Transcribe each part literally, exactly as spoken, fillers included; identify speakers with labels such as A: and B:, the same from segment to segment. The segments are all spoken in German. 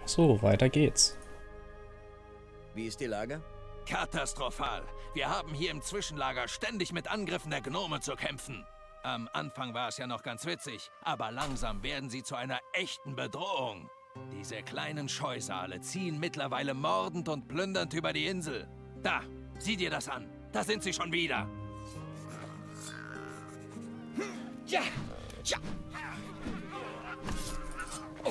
A: So, weiter geht's.
B: Wie ist die Lage?
C: Katastrophal. Wir haben hier im Zwischenlager ständig mit Angriffen der Gnome zu kämpfen. Am Anfang war es ja noch ganz witzig, aber langsam werden sie zu einer echten Bedrohung. Diese kleinen Scheusale ziehen mittlerweile mordend und plündernd über die Insel. Da, sieh dir das an. Da sind sie schon wieder. Ja, ja. Oh.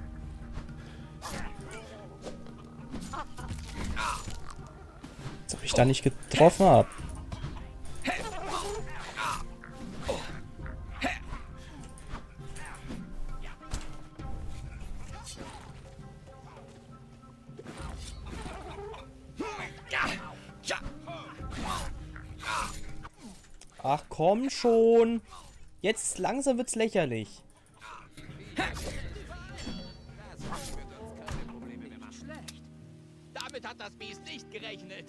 A: Als ob ich da nicht getroffen habe. Ach komm schon. Jetzt langsam wird's lächerlich.
C: Damit hat das Biest nicht gerechnet.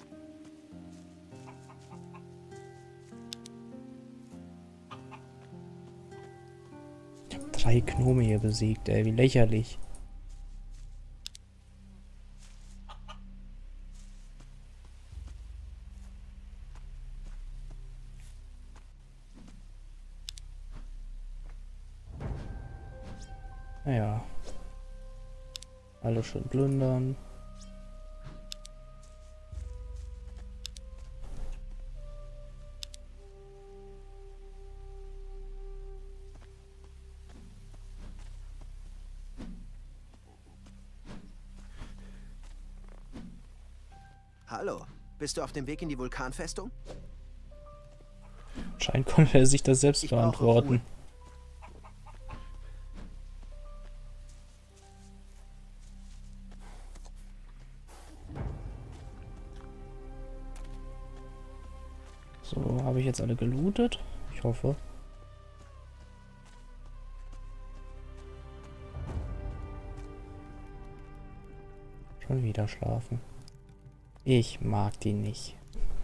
A: Ich hab drei Gnome hier besiegt, ey, wie lächerlich. Naja. Alle schön plündern.
B: Hallo, bist du auf dem Weg in die Vulkanfestung?
A: Anscheinend konnte er sich das selbst
B: Ich brauche
A: beantworten.
B: Ruhe.
A: So, habe ich jetzt alle gelootet? Ich hoffe. Schon wieder schlafen. Ich mag die nicht.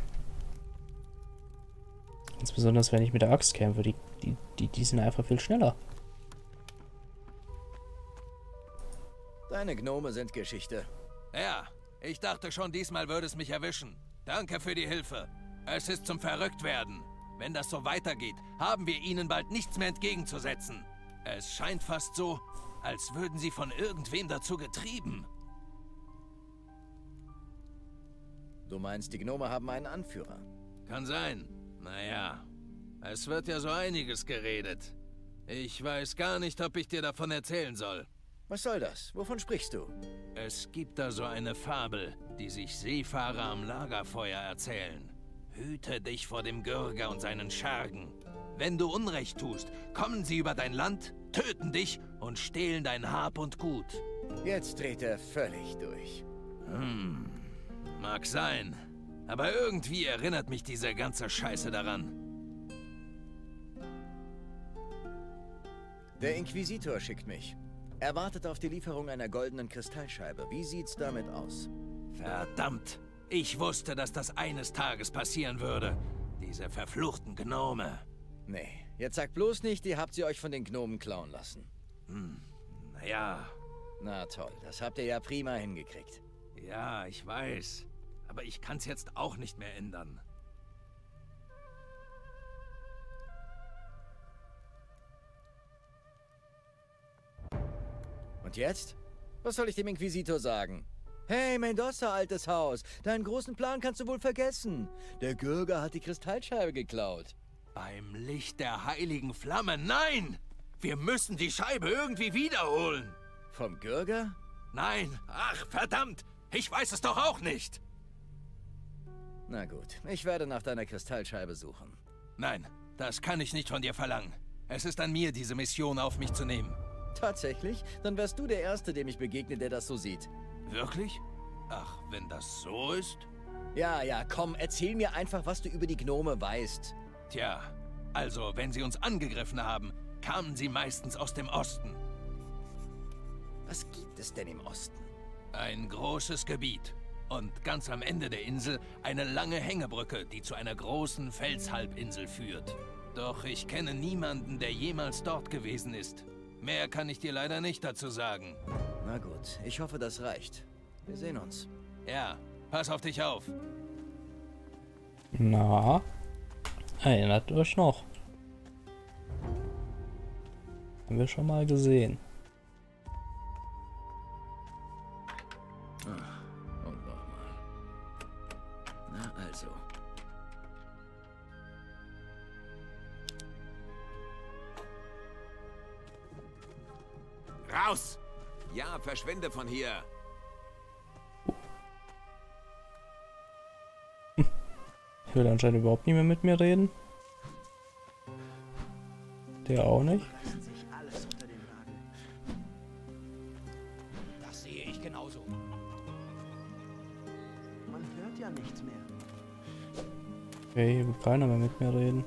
A: Insbesondere wenn ich mit der Axt kämpfe. Die, die, die, die sind einfach viel schneller.
B: Deine Gnome sind Geschichte.
C: Ja, ich dachte schon, diesmal würde es mich erwischen. Danke für die Hilfe. Es ist zum Verrücktwerden. Wenn das so weitergeht, haben wir ihnen bald nichts mehr entgegenzusetzen. Es scheint fast so, als würden sie von irgendwem dazu getrieben.
B: Du meinst, die Gnome haben einen Anführer?
C: Kann sein. Naja, es wird ja so einiges geredet. Ich weiß gar nicht, ob ich dir davon erzählen soll.
B: Was soll das? Wovon sprichst du?
C: Es gibt da so eine Fabel, die sich Seefahrer am Lagerfeuer erzählen. Hüte dich vor dem Gürger und seinen Schergen. Wenn du Unrecht tust, kommen sie über dein Land, töten dich und stehlen dein Hab und Gut.
B: Jetzt dreht er völlig durch.
C: Hm, mag sein. Aber irgendwie erinnert mich diese ganze Scheiße daran.
B: Der Inquisitor schickt mich. Er wartet auf die Lieferung einer goldenen Kristallscheibe. Wie sieht's damit aus?
C: Verdammt! Ich wusste, dass das eines Tages passieren würde. Diese verfluchten Gnome.
B: Nee, jetzt sagt bloß nicht, ihr habt sie euch von den Gnomen klauen lassen.
C: Hm, naja.
B: Na toll, das habt ihr ja prima hingekriegt.
C: Ja, ich weiß. Aber ich kann's jetzt auch nicht mehr ändern.
B: Und jetzt? Was soll ich dem Inquisitor sagen? Hey, Mendoza, altes Haus, deinen großen Plan kannst du wohl vergessen. Der Gürger hat die Kristallscheibe geklaut.
C: Beim Licht der heiligen Flamme, nein! Wir müssen die Scheibe irgendwie wiederholen.
B: Vom Gürger?
C: Nein, ach verdammt, ich weiß es doch auch nicht.
B: Na gut, ich werde nach deiner Kristallscheibe suchen.
C: Nein, das kann ich nicht von dir verlangen. Es ist an mir, diese Mission auf mich zu nehmen.
B: Tatsächlich? Dann wärst du der Erste, dem ich begegne, der das so sieht.
C: Wirklich? Ach, wenn das so ist?
B: Ja, ja, komm, erzähl mir einfach, was du über die Gnome weißt.
C: Tja, also, wenn sie uns angegriffen haben, kamen sie meistens aus dem Osten.
B: Was gibt es denn im Osten?
C: Ein großes Gebiet. Und ganz am Ende der Insel eine lange Hängebrücke, die zu einer großen Felshalbinsel führt. Doch ich kenne niemanden, der jemals dort gewesen ist. Mehr kann ich dir leider nicht dazu sagen.
B: Na gut, ich hoffe, das reicht. Wir sehen uns.
C: Ja, pass auf dich auf.
A: Na, erinnert euch noch. Haben wir schon mal gesehen.
B: Ach, und nochmal. Na also.
D: Raus! Ja, verschwinde von hier.
A: Ich will anscheinend überhaupt nicht mehr mit mir reden. Der auch nicht.
E: Das sehe ich genauso.
F: Man hört ja nichts mehr.
A: Okay, hier will keiner mehr mit mir reden.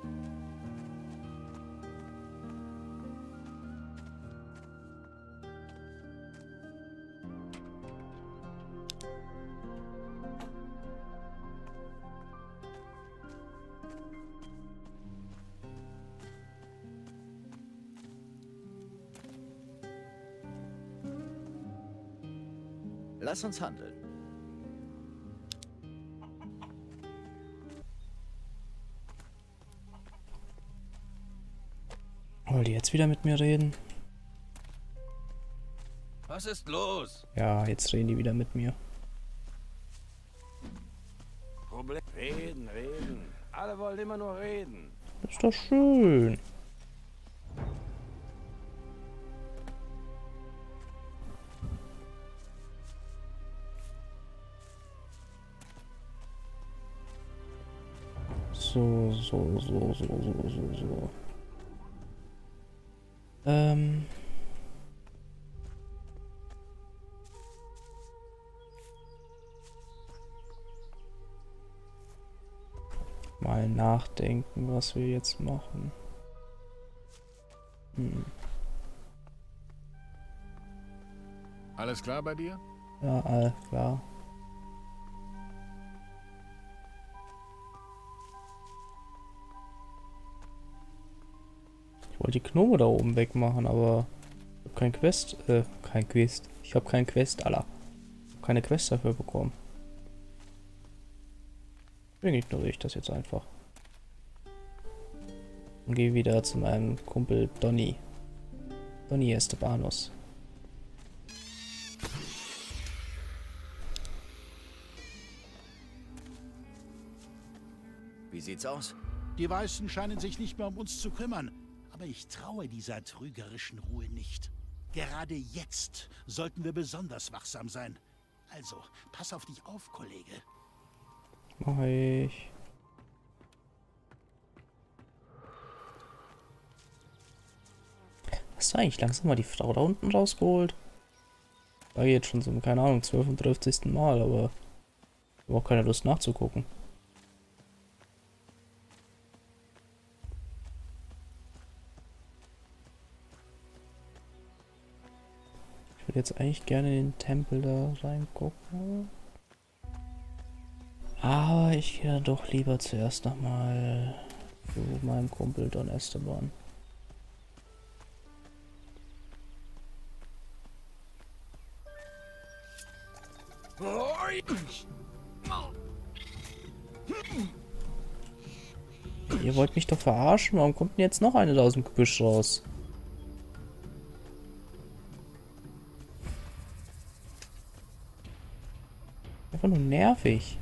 B: Lass uns handeln.
A: Wollt ihr jetzt wieder mit mir reden?
C: Was ist los?
A: Ja, jetzt reden die wieder mit mir.
E: Problem. Reden, reden. Alle wollen immer nur reden.
A: Das ist doch schön. So, so, so, so, so, so, so. Ähm. Mal nachdenken, was wir jetzt machen. Hm.
G: Alles klar bei dir?
A: Ja, alles klar. Ich wollte die Gnome da oben wegmachen, aber ich habe kein Quest, äh, kein Quest. Ich habe kein Quest, Alter. Ich habe keine Quest dafür bekommen. Deswegen ignoriere ich das jetzt einfach. Und gehe wieder zu meinem Kumpel Donny. Donny Estebanus.
B: Wie sieht's aus?
H: Die Weißen scheinen sich nicht mehr um uns zu kümmern. Aber ich traue dieser trügerischen Ruhe nicht. Gerade jetzt sollten wir besonders wachsam sein. Also, pass auf dich auf, Kollege.
A: Mach ich. Hast du eigentlich langsam mal die Frau da unten rausgeholt? War jetzt schon so, keine Ahnung, zwölfundfünfzigsten Mal, aber ich habe auch keine Lust nachzugucken. Ich würde jetzt eigentlich gerne in den Tempel da reingucken. Aber ich gehe dann doch lieber zuerst nochmal zu meinem Kumpel Don Esteban. Ihr wollt mich doch verarschen? Warum kommt denn jetzt noch eine da aus dem Gebüsch raus? Einfach nur nervig.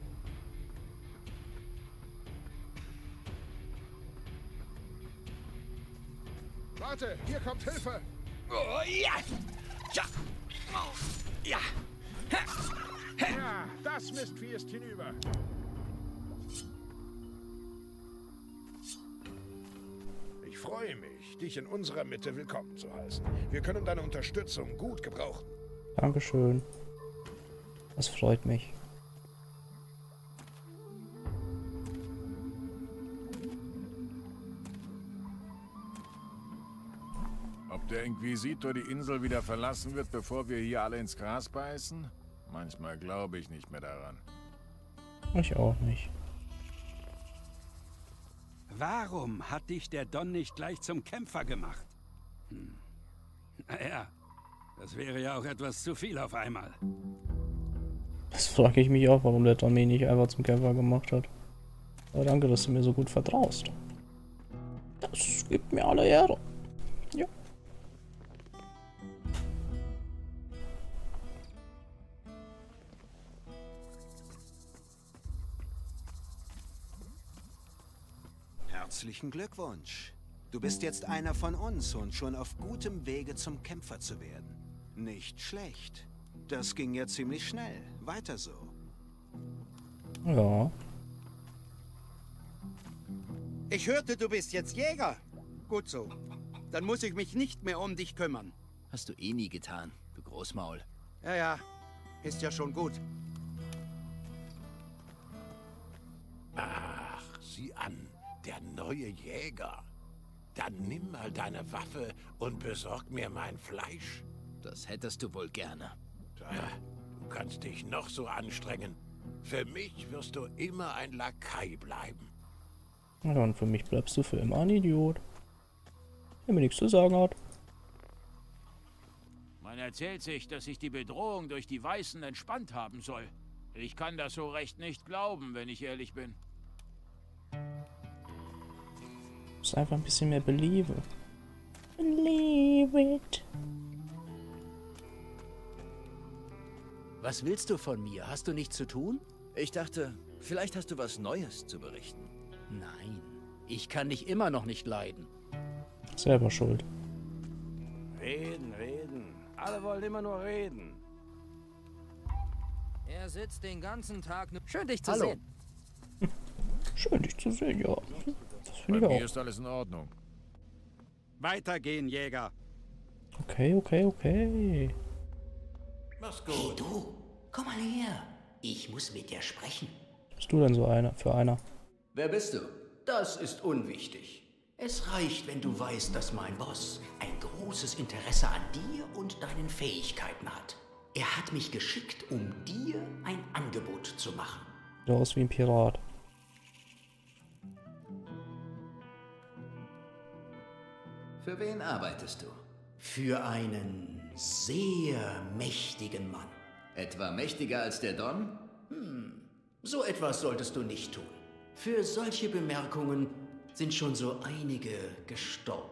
G: Warte, hier kommt Hilfe!
E: Oh, ja! Ja! Oh, ja!
G: Ja, das Mistvieh ist hinüber. Ich freue mich, dich in unserer Mitte willkommen zu heißen. Wir können deine Unterstützung gut gebrauchen.
A: Dankeschön. Das freut mich.
G: Ob der Inquisitor die Insel wieder verlassen wird, bevor wir hier alle ins Gras beißen? Manchmal glaube ich nicht mehr daran.
A: Ich auch nicht.
E: Warum hat dich der Don nicht gleich zum Kämpfer gemacht? Hm. Naja, Das wäre ja auch etwas zu viel auf einmal.
A: Das frage ich mich auch, warum der Don mich nicht einfach zum Kämpfer gemacht hat. Aber danke, dass du mir so gut vertraust. Das gibt mir alle Ehre. Ja.
F: Herzlichen Glückwunsch. Du bist jetzt einer von uns und schon auf gutem Wege zum Kämpfer zu werden. Nicht schlecht. Das ging ja ziemlich schnell. Weiter so.
A: Ja.
I: Ich hörte, du bist jetzt Jäger. Gut so. Dann muss ich mich nicht mehr um dich kümmern.
B: Hast du eh nie getan, du Großmaul.
I: Ja, ja. Ist ja schon gut.
J: Ach, sieh an. Der neue Jäger. Dann nimm mal deine Waffe und besorg mir mein Fleisch.
B: Das hättest du wohl gerne.
J: Ja, du kannst dich noch so anstrengen. Für mich wirst du immer ein Lakai bleiben.
A: Ja, und für mich bleibst du für immer ein Idiot, der mir nichts zu sagen hat.
E: Man erzählt sich, dass sich die Bedrohung durch die Weißen entspannt haben soll. Ich kann das so recht nicht glauben, wenn ich ehrlich bin.
A: Du musst einfach ein bisschen mehr believe. Believe it.
B: Was willst du von mir? Hast du nichts zu tun? Ich dachte, vielleicht hast du was Neues zu berichten. Nein, ich kann dich immer noch nicht leiden.
A: Selber schuld.
E: Reden, reden. Alle wollen immer nur reden.
K: Er sitzt den ganzen Tag nur... Schön, dich zu
B: Hallo.
K: sehen.
A: Schön, dich zu sehen, ja. Das finde
G: Bei
A: ich
G: mir
A: auch.
G: ist alles in Ordnung.
I: Weitergehen, Jäger.
A: Okay, okay, okay.
J: Mach's
L: Hey
J: gut.
L: du, komm mal her. Ich muss mit dir sprechen.
A: Was bist du denn so einer für einer?
B: Wer bist du?
L: Das ist unwichtig. Es reicht, wenn du weißt, dass mein Boss ein großes Interesse an dir und deinen Fähigkeiten hat. Er hat mich geschickt, um dir ein Angebot zu machen.
A: Sieht aus wie ein Pirat.
B: Für wen arbeitest du?
L: Für einen sehr mächtigen Mann.
B: Etwa mächtiger als der Don?
L: Hm, so etwas solltest du nicht tun. Für solche Bemerkungen sind schon so einige gestorben.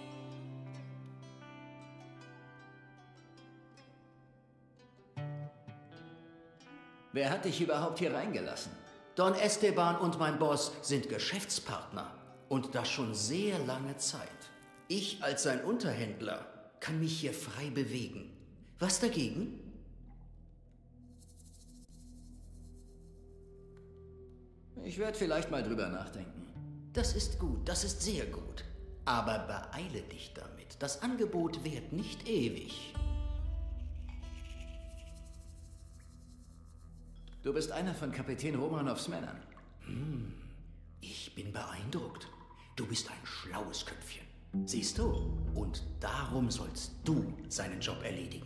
B: Wer hat dich überhaupt hier reingelassen?
L: Don Esteban und mein Boss sind Geschäftspartner. Und das schon sehr lange Zeit. Ich als sein Unterhändler kann mich hier frei bewegen. Was dagegen?
B: Ich werde vielleicht mal drüber nachdenken.
L: Das ist gut, das ist sehr gut. Aber beeile dich damit. Das Angebot währt nicht ewig.
B: Du bist einer von Kapitän Romanows Männern.
L: Hm, ich bin beeindruckt. Du bist ein schlaues Köpfchen. Siehst du? Und darum sollst du seinen Job erledigen.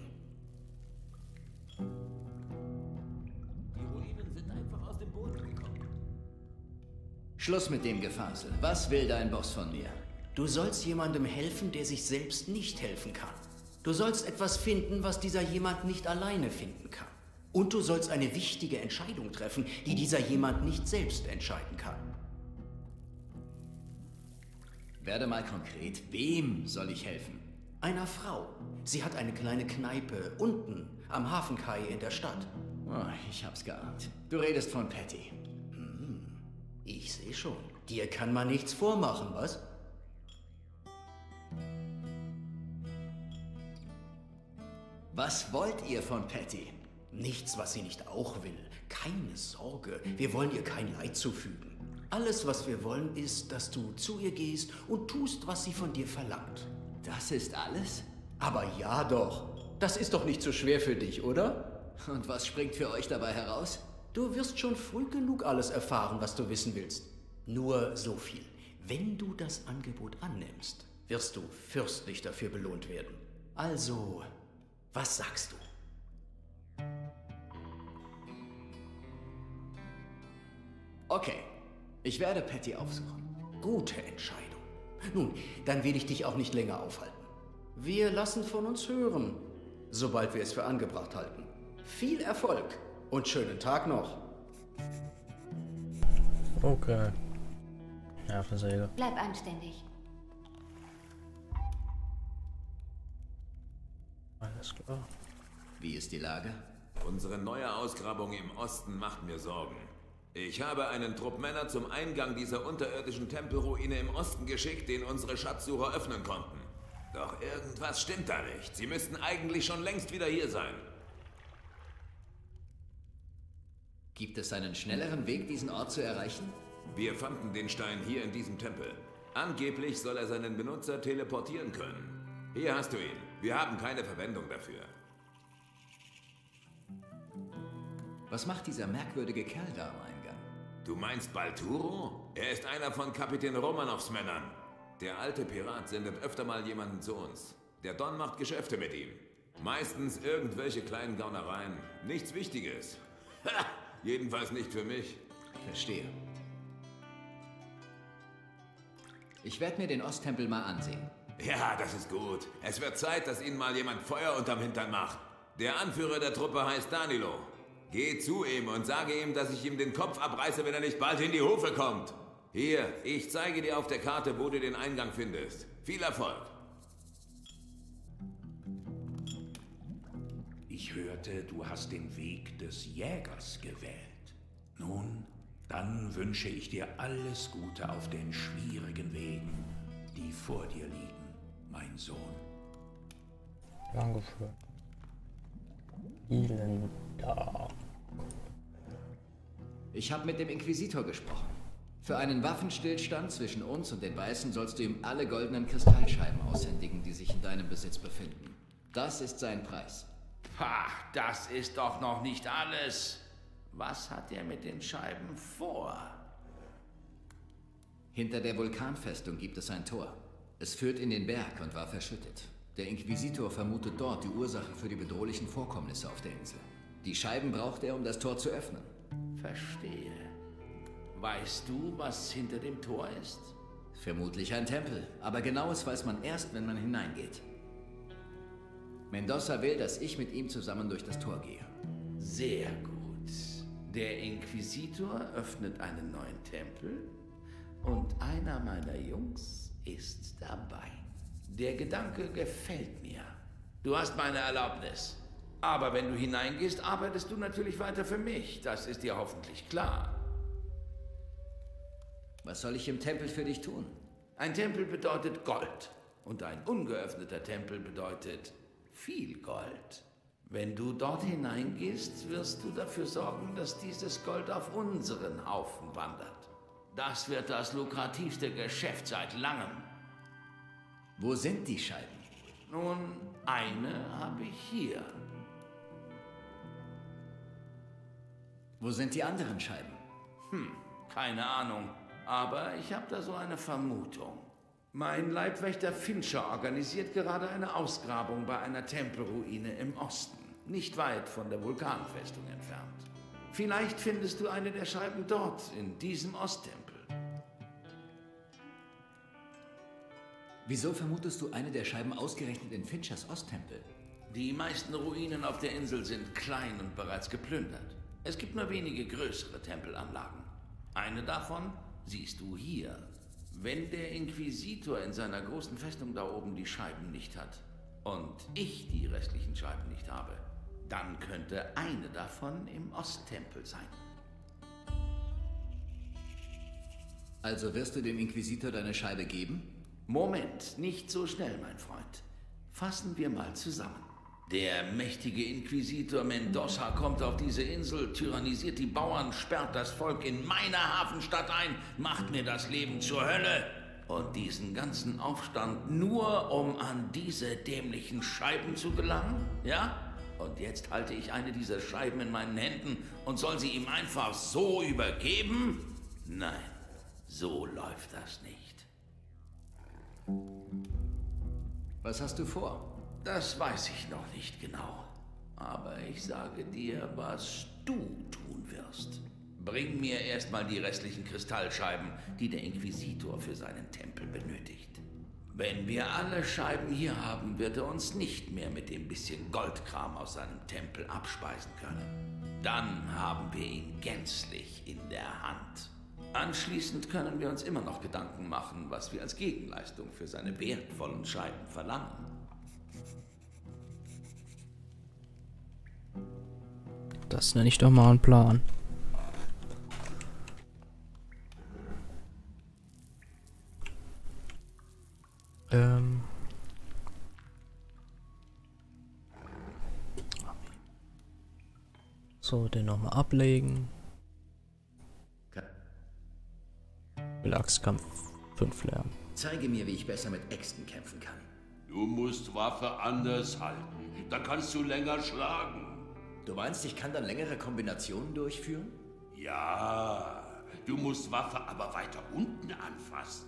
B: Die Ruinen sind einfach aus dem Boden gekommen. Schluss mit dem Gefasel. Was will dein Boss von mir?
L: Du sollst jemandem helfen, der sich selbst nicht helfen kann. Du sollst etwas finden, was dieser jemand nicht alleine finden kann. Und du sollst eine wichtige Entscheidung treffen, die dieser jemand nicht selbst entscheiden kann.
B: Werde mal konkret. Wem soll ich helfen?
L: Einer Frau. Sie hat eine kleine Kneipe unten am Hafenkai in der Stadt.
B: Oh, ich hab's geahnt. Du redest von Patty.
L: Hm, ich sehe schon. Dir kann man nichts vormachen, was?
B: Was wollt ihr von Patty?
L: Nichts, was sie nicht auch will. Keine Sorge, wir wollen ihr kein Leid zufügen. Alles, was wir wollen, ist, dass du zu ihr gehst und tust, was sie von dir verlangt.
B: Das ist alles?
L: Aber ja doch. Das ist doch nicht so schwer für dich, oder?
B: Und was springt für euch dabei heraus?
L: Du wirst schon früh genug alles erfahren, was du wissen willst. Nur so viel. Wenn du das Angebot annimmst, wirst du fürstlich dafür belohnt werden. Also, was sagst du?
B: Okay, ich werde Patty aufsuchen.
L: Gute Entscheidung. Nun, dann will ich dich auch nicht länger aufhalten. Wir lassen von uns hören, sobald wir es für angebracht halten. Viel Erfolg und schönen Tag noch.
A: Okay. Nervensäge.
M: Bleib anständig.
A: Alles klar.
L: Wie ist die Lage?
D: Unsere neue Ausgrabung im Osten macht mir Sorgen. Ich habe einen Trupp Männer zum Eingang dieser unterirdischen Tempelruine im Osten geschickt, den unsere Schatzsucher öffnen konnten. Doch irgendwas stimmt da nicht. Sie müssten eigentlich schon längst wieder hier sein.
L: Gibt es einen schnelleren Weg, diesen Ort zu erreichen?
D: Wir fanden den Stein hier in diesem Tempel. Angeblich soll er seinen Benutzer teleportieren können. Hier hast du ihn. Wir haben keine Verwendung dafür.
L: Was macht dieser merkwürdige Kerl da am Eingang?
D: Du meinst Balturo? Er ist einer von Kapitän Romanows Männern. Der alte Pirat sendet öfter mal jemanden zu uns. Der Don macht Geschäfte mit ihm. Meistens irgendwelche kleinen Gaunereien. Nichts Wichtiges. Ha! Jedenfalls nicht für mich.
L: Verstehe. Ich werde mir den Osttempel mal ansehen.
D: Ja, das ist gut. Es wird Zeit, dass Ihnen mal jemand Feuer unterm Hintern macht. Der Anführer der Truppe heißt Danilo. Geh zu ihm und sage ihm, dass ich ihm den Kopf abreiße, wenn er nicht bald in die Hufe kommt. Hier, ich zeige dir auf der Karte, wo du den Eingang findest. Viel Erfolg.
J: Ich hörte, du hast den Weg des Jägers gewählt. Nun, dann wünsche ich dir alles Gute auf den schwierigen Wegen, die vor dir liegen, mein Sohn.
A: Dankeschön. Vielen Dank.
L: Ich habe mit dem Inquisitor gesprochen. Für einen Waffenstillstand zwischen uns und den Weißen sollst du ihm alle goldenen Kristallscheiben aushändigen, die sich in deinem Besitz befinden. Das ist sein Preis.
E: Pah, das ist doch noch nicht alles. Was hat er mit den Scheiben vor?
L: Hinter der Vulkanfestung gibt es ein Tor. Es führt in den Berg und war verschüttet. Der Inquisitor vermutet dort die Ursache für die bedrohlichen Vorkommnisse auf der Insel. Die Scheiben braucht er, um das Tor zu öffnen.
E: Verstehe. Weißt du, was hinter dem Tor ist?
L: Vermutlich ein Tempel, aber genaues weiß man erst, wenn man hineingeht. Mendoza will, dass ich mit ihm zusammen durch das Tor gehe.
E: Sehr gut. Der Inquisitor öffnet einen neuen Tempel und einer meiner Jungs ist dabei. Der Gedanke gefällt mir. Du hast meine Erlaubnis. Aber wenn du hineingehst, arbeitest du natürlich weiter für mich. Das ist dir hoffentlich klar.
L: Was soll ich im Tempel für dich tun?
E: Ein Tempel bedeutet Gold. Und ein ungeöffneter Tempel bedeutet viel Gold. Wenn du dort hineingehst, wirst du dafür sorgen, dass dieses Gold auf unseren Haufen wandert. Das wird das lukrativste Geschäft seit langem.
L: Wo sind die Scheiben?
E: Nun, eine habe ich hier.
L: Wo sind die anderen Scheiben?
E: Hm, keine Ahnung. Aber ich habe da so eine Vermutung. Mein Leibwächter Fincher organisiert gerade eine Ausgrabung bei einer Tempelruine im Osten, nicht weit von der Vulkanfestung entfernt. Vielleicht findest du eine der Scheiben dort, in diesem Osttempel.
L: Wieso vermutest du eine der Scheiben ausgerechnet in Finchers Osttempel?
E: Die meisten Ruinen auf der Insel sind klein und bereits geplündert. Es gibt nur wenige größere Tempelanlagen. Eine davon siehst du hier. Wenn der Inquisitor in seiner großen Festung da oben die Scheiben nicht hat und ich die restlichen Scheiben nicht habe, dann könnte eine davon im Osttempel sein.
L: Also wirst du dem Inquisitor deine Scheibe geben?
E: Moment, nicht so schnell, mein Freund. Fassen wir mal zusammen. Der mächtige Inquisitor Mendoza kommt auf diese Insel, tyrannisiert die Bauern, sperrt das Volk in meine Hafenstadt ein, macht mir das Leben zur Hölle. Und diesen ganzen Aufstand nur, um an diese dämlichen Scheiben zu gelangen? Ja? Und jetzt halte ich eine dieser Scheiben in meinen Händen und soll sie ihm einfach so übergeben? Nein, so läuft das nicht.
L: Was hast du vor?
E: Das weiß ich noch nicht genau. Aber ich sage dir, was du tun wirst. Bring mir erstmal die restlichen Kristallscheiben, die der Inquisitor für seinen Tempel benötigt. Wenn wir alle Scheiben hier haben, wird er uns nicht mehr mit dem bisschen Goldkram aus seinem Tempel abspeisen können. Dann haben wir ihn gänzlich in der Hand. Anschließend können wir uns immer noch Gedanken machen, was wir als Gegenleistung für seine wertvollen Scheiben verlangen.
A: Das nenne ich doch mal einen Plan. Ähm. So, den nochmal ablegen. Will Axtkampf fünf lernen.
L: Zeige mir, wie ich besser mit Äxten kämpfen kann.
M: Du musst Waffe anders halten. Dann kannst du länger schlagen.
L: Du meinst, ich kann dann längere Kombinationen durchführen?
M: Ja, du musst Waffe aber weiter unten anfassen.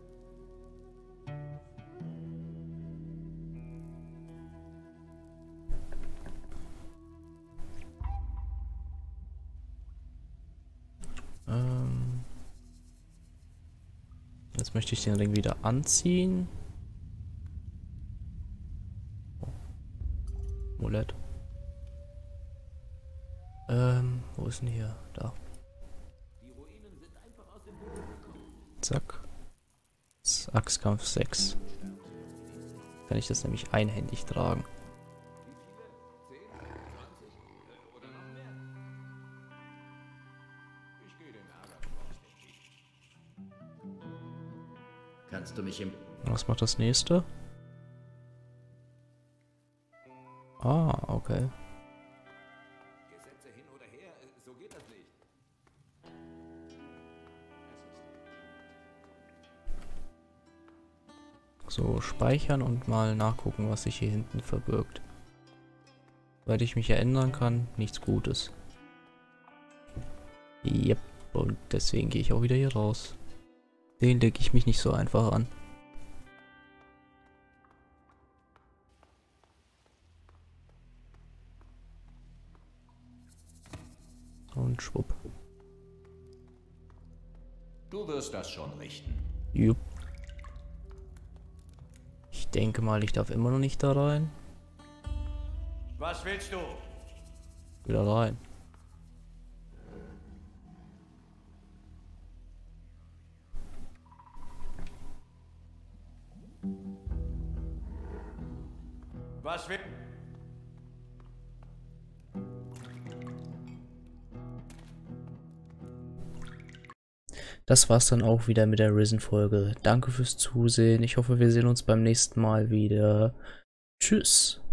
A: Ähm. Jetzt möchte ich den Ring wieder anziehen. Oh. Amulett. Ähm, wo ist denn hier? Da. Zack. Das ist Axtkampf sechs. Kann ich das nämlich einhändig tragen.
L: Kannst du mich im...
A: Was macht das nächste? Ah, okay.
D: Gesetze hin oder her, so geht das nicht.
A: So, speichern und mal nachgucken, was sich hier hinten verbirgt. Weil ich mich erinnern kann, nichts Gutes. Yep, und deswegen gehe ich auch wieder hier raus. Den lege ich mich nicht so einfach an. Und schwupp.
J: Du wirst das schon richten.
A: Jupp. Ich denke mal, ich darf immer noch nicht da rein.
J: Was willst du?
A: Wieder rein.
J: Was will...
A: Das war's dann auch wieder mit der Risen-Folge. Danke fürs Zusehen. Ich hoffe, wir sehen uns beim nächsten Mal wieder. Tschüss.